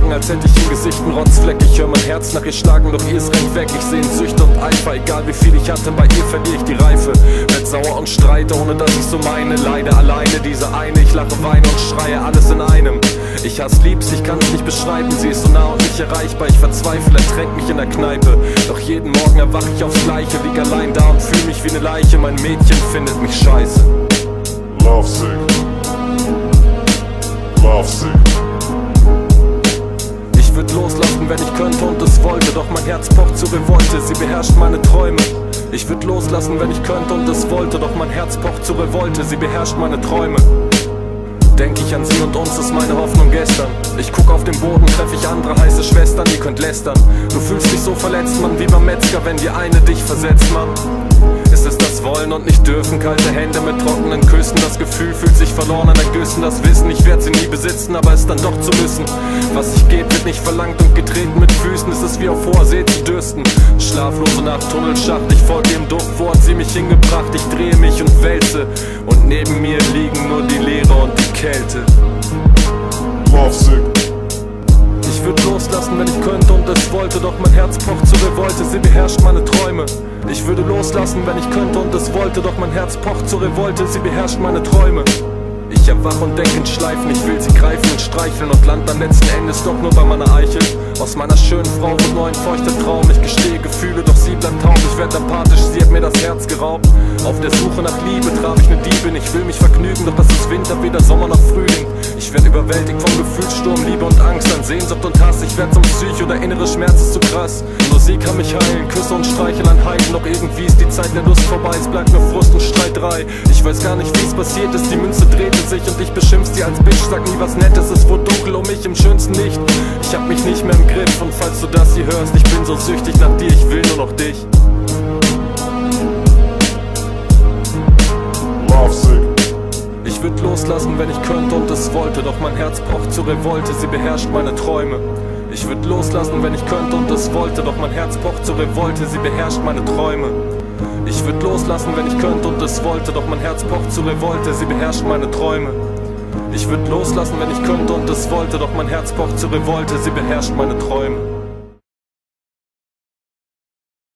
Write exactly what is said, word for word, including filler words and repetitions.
Tagen, als hätte ich im Gesicht einen Rotzfleck. Ich höre mein Herz nach ihr schlagen, doch ihr ist rennt weg. Ich seh Süchte und Eifer, egal wie viel ich hatte, bei ihr verliere ich die Reife. Werd sauer und streite, ohne dass ich so meine. Leide alleine, diese eine, ich lache, weine und schreie, alles in einem. Ich hasse liebst, ich kann's nicht beschreiben. Sie ist so nah und nicht erreichbar, ich verzweifle, ertränk mich in der Kneipe. Doch jeden Morgen erwach ich aufs Gleiche, lieg allein da und fühl mich wie eine Leiche. Mein Mädchen findet mich scheiße. Lovesick, Lovesick. Ich würd loslassen, wenn ich könnte und es wollte, doch mein Herz pocht zur Revolte, sie beherrscht meine Träume. Ich würd loslassen, wenn ich könnte und es wollte, doch mein Herz pocht zur Revolte, sie beherrscht meine Träume. Denk ich an sie und uns, ist meine Hoffnung gestern. Ich guck auf den Boden, treff ich andere heiße Schwestern, ihr könnt lästern. Du fühlst dich so verletzt, Mann, wie beim Metzger, wenn dir eine dich versetzt, Mann. Ist es das Wollen und nicht dürfen, kalte Hände mit trockenen Küssen. Das Gefühl fühlt sich verloren an Ergüssen. Das Wissen, ich werd sie nie besitzen, aber es dann doch zu müssen. Was ich geb, wird nicht verlangt und getreten mit Füßen. Es ist wie auf hoher See zu dürsten. Schlaflose Nacht, Tunnelschacht, ich folge dem Duft. Wo hat sie mich hingebracht? Ich drehe mich und wälze. Und neben mir liegen nur die Leere und die Kälte. Lovesick. Ich würd loslassen, wenn ich könnte und es wollte, doch mein Herz pocht zur Revolte, sie beherrscht meine Träume. Ich würde loslassen, wenn ich könnte und es wollte, doch mein Herz pocht zur Revolte, sie beherrscht meine Träume. Ich erwach und denk in Schleifen, ich will sie greifen und streicheln und land dann letzten Endes doch nur bei meiner Eichel. Aus meiner schönen Frau wird nur ein feuchter Traum, ich gestehe Gefühle, doch sie bleibt taub, ich werd apathisch, sie hat mir das Herz geraubt. Auf der Suche nach Liebe traf ich ne Diebin, ich will mich vergnügen, doch das ist Winter, weder Sommer noch Frühling. Ich werd überwältigt vom Gefühlssturm, Liebe und Angst, an Sehnsucht und Hass, ich werd zum Psycho, der innere Schmerz ist zu krass. Nur sie kann mich heilen, Küsse und Streicheln an Heiden, doch irgendwie ist die Zeit der Lust vorbei, es bleibt nur Frust und Streiterei. Ich weiß gar nicht, wie's passiert ist, die Münze drehte sich und ich beschimpf sie als Bitch, sag nie was Nettes, es wurde dunkel um mich im schönsten Licht. Ich hab mich nicht mehr im Griff und falls du das hier hörst, ich bin so süchtig nach dir, ich will nur noch dich. Lovesick. Ich würd loslassen, wenn ich könnte und es wollte, doch mein Herz pocht zur Revolte, sie beherrscht meine Träume. Ich würd loslassen, wenn ich könnte und es wollte, doch mein Herz pocht zur Revolte, sie beherrscht meine Träume. Ich würd loslassen, wenn ich könnte und es wollte, doch mein Herz pocht zur Revolte, sie beherrscht meine Träume. Ich würd loslassen, wenn ich könnte und es wollte, doch mein Herz pocht zur Revolte, sie beherrscht meine Träume.